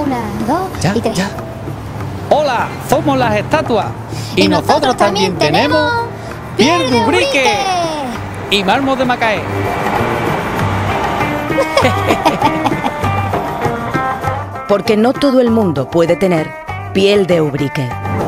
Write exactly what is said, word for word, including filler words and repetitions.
Una, dos Ya, y tres. ya. Hola, somos las estatuas. Y, Y nosotros, nosotros también también tenemos piel piel de de ubrique ubrique. y mármol de Macaé. Porque no todo el mundo puede tener piel de ubrique.